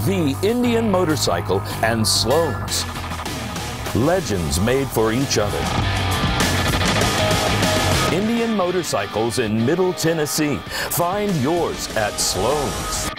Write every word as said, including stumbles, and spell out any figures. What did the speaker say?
the Indian motorcycle and SLOANS. Legends made for each other. Indian motorcycles in Middle Tennessee. Find yours at SLOANS.